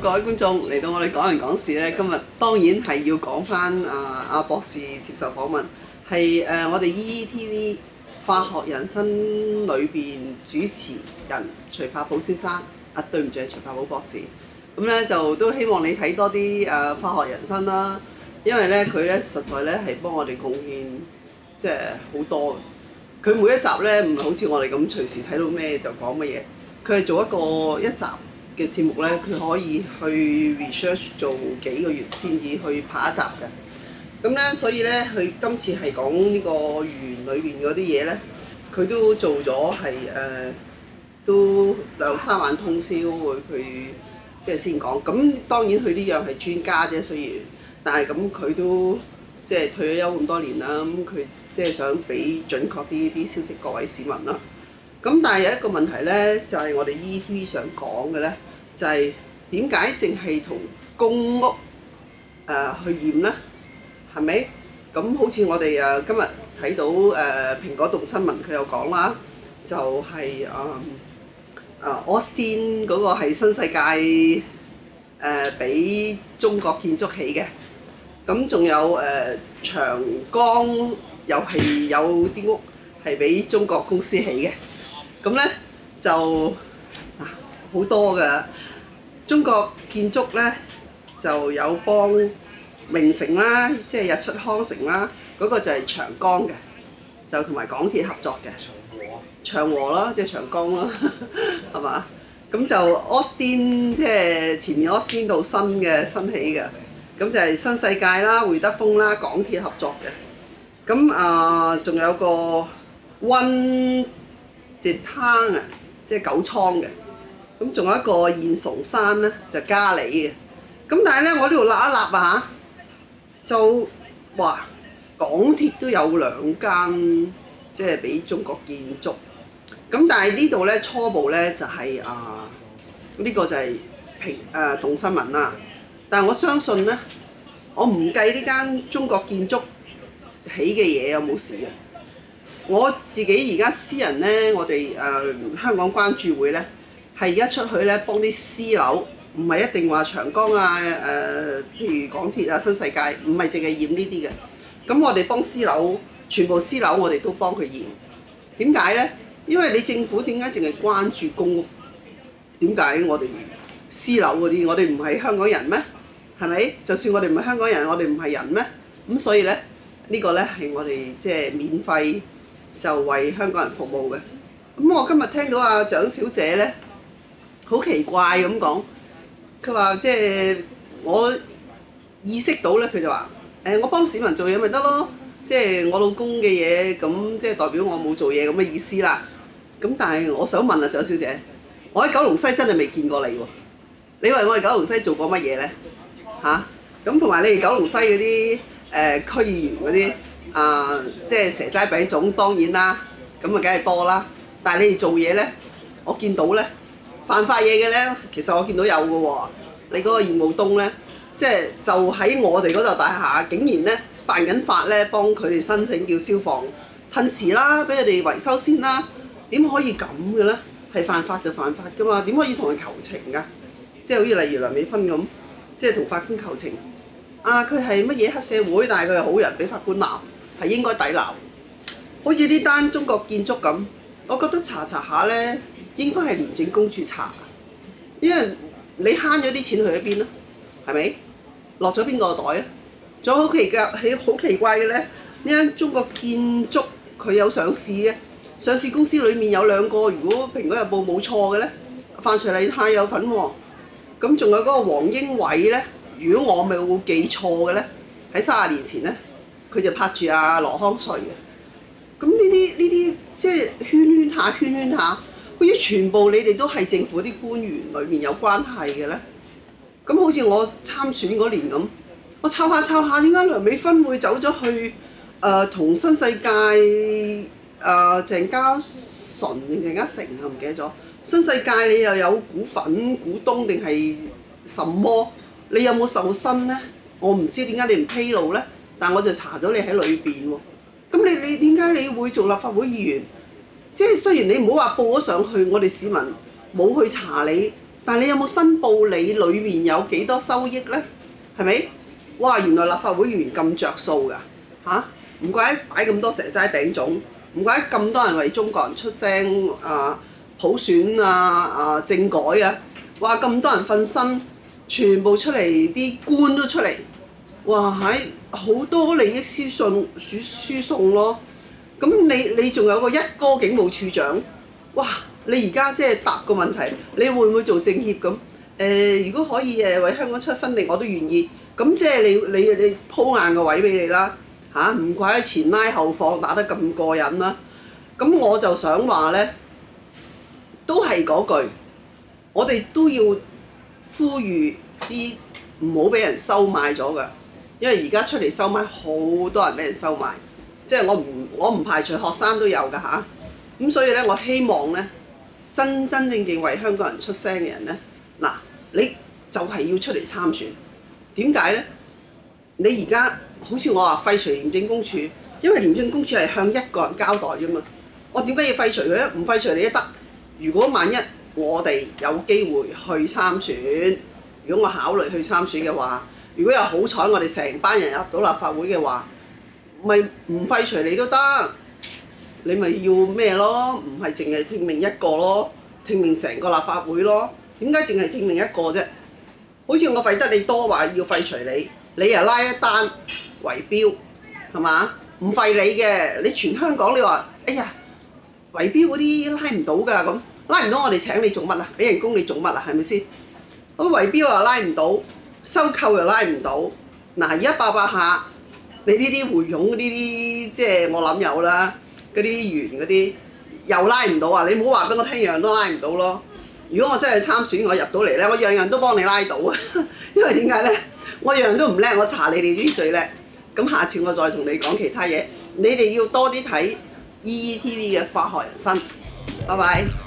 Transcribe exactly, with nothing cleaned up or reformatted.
各位觀眾嚟到我哋講人講事咧，今日當然係要講翻啊阿博士接受訪問，係誒、呃、我哋 E E T V 化學人生裏邊主持人徐發寶先生。啊，對唔住係徐發寶博士。咁咧就都希望你睇多啲誒、呃、化學人生啦，因為咧佢咧實在咧係幫我哋貢獻即係好多嘅。佢每一集咧唔係好似我哋咁隨時睇到咩就講乜嘢，佢係做一個一集嘅節目咧，佢可以去 research 做幾個月先至去拍一集嘅。咁咧，所以咧，佢今次係講呢個園裏邊嗰啲嘢咧，佢都做咗係誒，都兩三晚通宵會佢即係先講。咁當然佢呢樣係專家啫，雖然，但係咁佢都即係退咗休咁多年啦，咁佢即係想俾準確啲啲消息各位市民啦。咁但係有一個問題咧，就係、是、我哋 E E T V 想講嘅咧，就係點解淨係同公屋誒、呃、去驗咧？係咪？咁好似我哋誒今日睇到誒、呃、蘋果動新聞佢又講啦，就係誒誒 Austin 嗰個係新世界誒俾、呃、中國建築起嘅，咁仲有誒、呃、長江又係有啲屋係俾中國公司起嘅。咁咧就嗱好多㗎，中國建築咧就有幫名城啦，即係日出康城啦，嗰、那個就係長江嘅，就同埋港鐵合作嘅。長和啦，即係長江啦，係嘛？咁就 Austin 即係前面 Austin 度新嘅新起嘅，咁就係新世界啦、會德豐啦、港鐵合作嘅。咁啊，仲、呃、有個溫隻灘啊，即係九倉嘅，咁仲有一個現崇山咧，就嘉里嘅。咁但係咧，我呢度立一立啊嚇，就話港鐵都有兩間，即係俾中國建築。咁但係呢度咧初步咧就係、是、啊，呢、這個就係平誒動新聞啦。但係我相信咧，我唔計呢間中國建築起嘅嘢有冇事嘅。我自己而家私人咧，我哋誒、呃、香港關注會咧，係而家出去咧幫啲私樓，唔係一定話長江啊誒、呃，譬如港鐵啊、新世界，唔係淨係驗呢啲嘅。咁我哋幫私樓，全部私樓我哋都幫佢驗。點解咧？因為你政府點解淨係關注公屋？點解我哋私樓嗰啲，我哋唔係香港人咩？係咪？就算我哋唔係香港人，我哋唔係人咩？咁所以咧，這個、呢個咧係我哋即係免費。就為香港人服務嘅。咁我今日聽到阿蔣小姐咧，好奇怪咁講，佢話即係我意識到咧，佢就話誒、欸、我幫市民做嘢咪得咯，即係我老公嘅嘢，咁即係代表我冇做嘢咁嘅意思啦。咁但係我想問啊，蔣小姐，我喺九龍西真係未見過你喎，你話我喺九龍西做過乜嘢咧？嚇，咁同埋你哋九龍西嗰啲誒區議員嗰啲。啊、呃，即係蛇齋餅粽當然啦，咁啊梗係多啦。但係你哋做嘢咧，我見到咧犯法嘢嘅咧，其實我見到有嘅喎。你嗰個業務東咧，即係就喺我哋嗰座大廈，竟然咧犯緊法咧，幫佢哋申請叫消防褪遲啦，俾佢哋維修先啦。點可以咁嘅咧？係犯法就犯法㗎嘛？點可以同人求情㗎？即係好似例如梁美芬咁，即係同法官求情。啊，佢係乜嘢黑社會，但係佢係好人，俾法官鬧。係應該抵鬧，好似呢單中國建築咁，我覺得查查下咧，應該係廉政公署查，因為你慳咗啲錢去咗邊啦，係咪？落咗邊個袋啊？仲有好奇怪，係好奇怪嘅咧，呢間中國建築佢有上市嘅，上市公司裡面有兩個，如果蘋果日報冇錯嘅咧，范徐麗泰有份喎，咁仲有嗰個黃英偉咧，如果我冇記錯嘅咧，喺三十年前咧。佢就拍住阿羅康瑞嘅，咁呢啲呢啲即係圈圈下圈圈下，好似全部你哋都係政府啲官員裏面有關係嘅咧。咁好似我參選嗰年咁，我抄下抄下，點解梁美芬會走咗去誒同、呃、新世界誒、呃、鄭家純定鄭家誠啊？唔記得咗。新世界你又有股份股東定係什麼？你有冇受薪咧？我唔知點解你唔披露咧？但我就查咗你喺裏邊喎，咁你你點解你會做立法會議員？即係雖然你唔好話報咗上去，我哋市民冇去查你， 但係你有冇申報你裏面有幾多收益呢？係咪？哇！原來立法會議員咁着數㗎嚇，唔怪得擺咁多蛇齋餅粽，唔怪得咁多人為中國人出聲啊！普選啊啊政改啊，哇！咁多人瞓身，全部出嚟，啲官都出嚟，哇！喺好多利益輸送輸輸送咯。咁你你仲有個一哥警務處長，哇！你而家即係答個問題，你會唔會做政協咁？誒、呃，如果可以誒為香港出分力，我都願意。咁即係你你你鋪硬個位俾你啦嚇，唔怪得前拉後放打得咁過癮啦。咁我就想話咧。都係嗰句，我哋都要呼籲啲唔好俾人收買咗㗎，因為而家出嚟收買好多人俾人收買，即係我唔我唔排除學生都有㗎吓，咁所以咧，我希望咧真真正正為香港人出聲嘅人咧，嗱你就係要出嚟參選。點解咧？你而家好似我話廢除廉政公署，因為廉政公署係向一個人交代啫嘛，我點解要廢除佢咧？唔廢除你都得。如果萬一我哋有機會去參選，如果我考慮去參選嘅話，如果有好彩我哋成班人入到立法會嘅話，咪唔廢除你都得，你咪要咩咯？唔係淨係聽命一個咯，聽命成個立法會咯。點解淨係聽命一個啫？好似我費得你多話要廢除你，你又拉一單圍標，係嘛？唔廢你嘅，你全香港你話，哎呀！圍標嗰啲拉唔到㗎，咁拉唔到我哋請你做乜啊？俾人工你做乜啊？係咪先？咁圍標又拉唔到，收購又拉唔到。嗱，而家爆爆下，你呢啲回佣嗰啲即係我諗有啦，嗰啲員嗰啲又拉唔到啊！你唔好話俾我聽，樣樣都拉唔到咯。如果我真係參選，我入到嚟咧，我樣樣都幫你拉到啊！因為點解咧？我樣樣都唔叻，我查你哋啲最叻。咁下次我再同你講其他嘢，你哋要多啲睇。E E T V 嘅化學人生，拜拜。